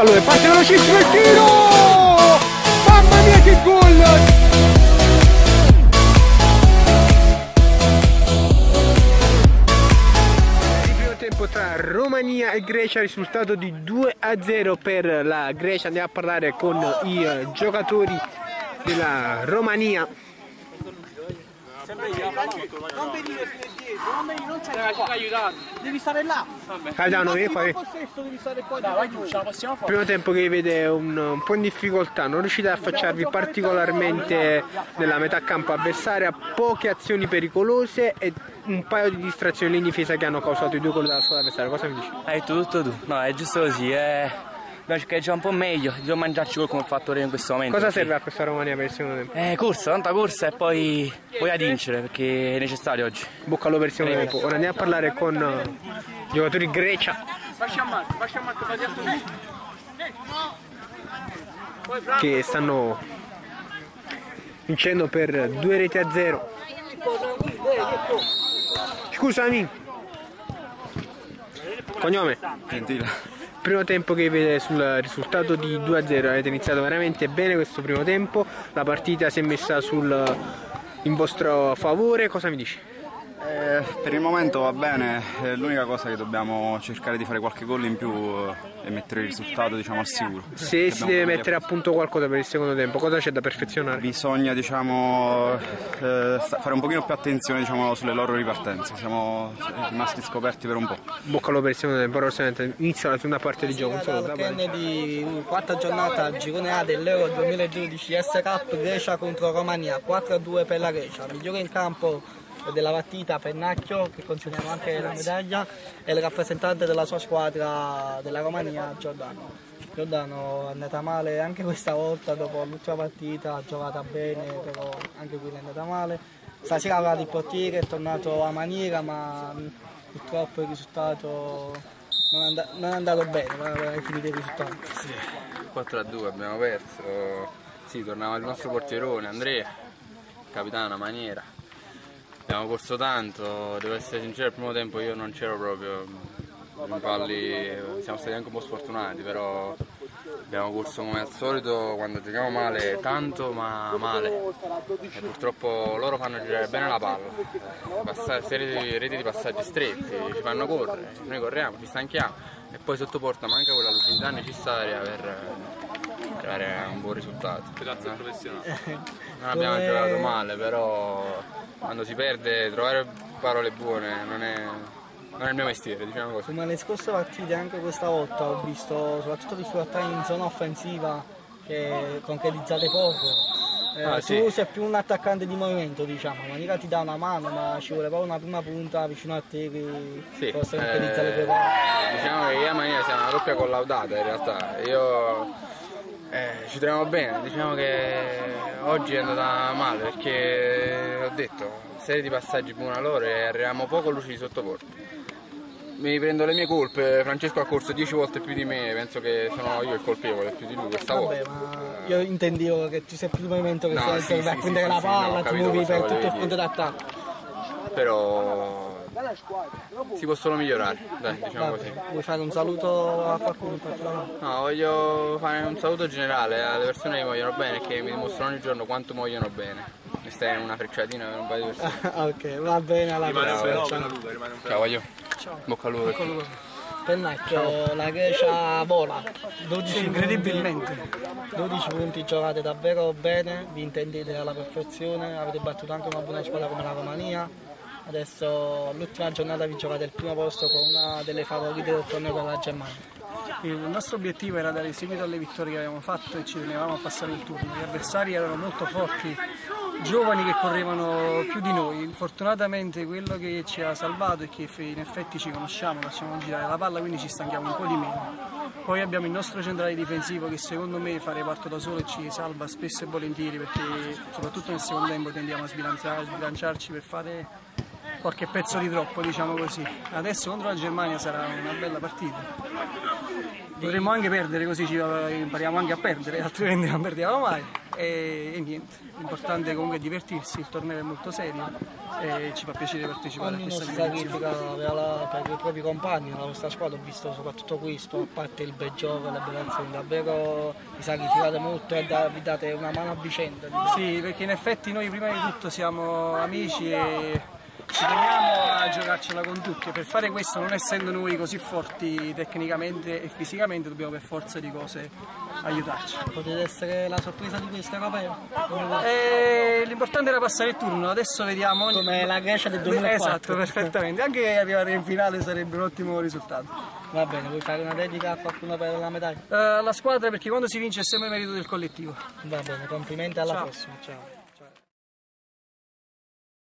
Allora parte velocissimo il tiro, mamma mia che gol! Il primo tempo tra Romania e Grecia, risultato di 2-0 per la Grecia. Andiamo a parlare con i giocatori della Romania. Non venire fino dietro, non c'è aiutato. Devi stare là. Caetano, vieni qua. Devi stare qua. Dai, vai, ce la possiamo fare. Primo tempo che vi vede un po' in difficoltà, non riuscite ad affacciarvi particolarmente nella metà campo avversaria, poche azioni pericolose e un paio di distrazioni in difesa che hanno causato i 2 gol della squadra avversaria. Cosa mi dici? Hai tutto tu, no, è giusto così, dobbiamo cercare di giocare un po' meglio, dobbiamo mangiarci gol come ha fatto in questo momento. Cosa serve a questa Romania per il secondo tempo? Corsa, tanta corsa e poi a vincere perché è necessario oggi. Bocca al lupo per il secondo tempo. Ora andiamo a parlare con i giocatori Grecia che stanno vincendo per 2-0. Scusami. Cognome? Gentile. Primo tempo che vede sul risultato di 2-0, avete iniziato veramente bene questo primo tempo, la partita si è messa in vostro favore, cosa mi dici? Per il momento va bene, l'unica cosa che dobbiamo cercare di fare qualche gol in più e mettere il risultato, diciamo, al sicuro. Se si deve mettere a punto qualcosa per il secondo tempo, cosa c'è da perfezionare? Bisogna, diciamo, fare un pochino più attenzione, diciamo, sulle loro ripartenze, siamo rimasti scoperti per un po'. Bocca al lupo per il secondo tempo, prossimamente inizia la seconda parte di gioco. Un saluto, di quarta giornata al girone A dell'Euro 2012 S-Cup Grecia contro Romania, 4-2 per la Grecia, migliore in campo della partita Pennacchio, che consegniamo anche la medaglia, e il rappresentante della sua squadra della Romania, Giordano. Giordano è andata male anche questa volta, dopo l'ultima partita ha giocato bene, però anche qui è andata male. Stasera aveva il portiere, è tornato a maniera, ma purtroppo il risultato non è andato bene, non è finito il risultato. Sì, 4-2 abbiamo perso, sì, tornava il nostro portierone Andrea, capitano a maniera. Abbiamo corso tanto, devo essere sincero, il primo tempo io non c'ero proprio, i palli siamo stati anche un po' sfortunati, però abbiamo corso come al solito quando giochiamo male, tanto ma male, e purtroppo loro fanno girare bene la palla, reti di passaggi stretti, ci fanno correre, noi corriamo, ci stanchiamo e poi sotto porta manca quella lucidità necessaria per arrivare a un buon risultato. Non abbiamo giocato male, però quando si perde trovare parole buone non è il mio mestiere, diciamo così. Come le scorse partite, anche questa volta ho visto soprattutto difficoltà in zona offensiva che concretizzate poco. Sì. Tu sei più un attaccante di movimento, diciamo, Manica ti dà una mano, ma ci vuole proprio una prima punta vicino a te che sì, possa concretizzare le tue parole. Diciamo che io e Manica siamo una coppia collaudata in realtà. Ci troviamo bene, diciamo che oggi è andata male perché ho detto, serie di passaggi buona loro e arriviamo poco lucidi sotto porta. Mi prendo le mie colpe, Francesco ha corso 10 volte più di me, penso che sono io il colpevole più di lui questa volta. Ma io intendevo che ci sia più di movimento che No, serve a prendere la palla, ti muovi per tutto il fronte d'attacco. Però si possono migliorare, dai, diciamo così. Vuoi fare un saluto a qualcuno in particolare? No, voglio fare un saluto generale alle persone che mi vogliono bene e che mi dimostrano ogni giorno quanto mi vogliono bene. Questa è una frecciatina per un paio di persone. Ok, va bene, alla prossima. Ciao, voglio. Ciao. Bocca al lupo. Pennacchio, la Grecia vola, 12 incredibilmente. 12 punti giocate davvero bene, vi intendete alla perfezione, avete battuto anche una buona squadra come la Romania. Adesso l'ultima giornata vi giocate il primo posto con una delle favorite del torneo per la Germania. Il nostro obiettivo era dare seguito alle vittorie che avevamo fatto e ci tenevamo a passare il turno. Gli avversari erano molto forti, giovani che correvano più di noi. Fortunatamente quello che ci ha salvato è che in effetti ci conosciamo, facciamo girare la palla, quindi ci stanchiamo un po' di meno. Poi abbiamo il nostro centrale difensivo che secondo me fa reparto da solo e ci salva spesso e volentieri, perché soprattutto nel secondo tempo tendiamo a sbilanciarci per fare qualche pezzo di troppo, diciamo così. Adesso contro la Germania sarà una bella partita. Potremmo anche perdere, così impariamo anche a perdere, altrimenti non perdiamo mai. E niente, l'importante comunque è divertirsi, il torneo è molto serio e ci fa piacere partecipare a questa sacrifica per i propri compagni, la vostra squadra. Ho visto soprattutto questo, a parte il bel gioco e le belle azioni, davvero vi sacrificate molto e vi date una mano a vicenda. Sì, perché in effetti noi prima di tutto siamo amici e ci teniamo a giocarcela con tutti, e per fare questo, non essendo noi così forti tecnicamente e fisicamente, dobbiamo per forza di cose aiutarci. Potete essere la sorpresa di questo europeo? L'importante era passare il turno, adesso vediamo. Come la Grecia del 2004. Esatto, perfettamente, anche arrivare in finale sarebbe un ottimo risultato. Va bene, vuoi fare una dedica a qualcuno per la medaglia? La squadra, perché quando si vince è sempre merito del collettivo. Va bene, complimenti, alla prossima, ciao.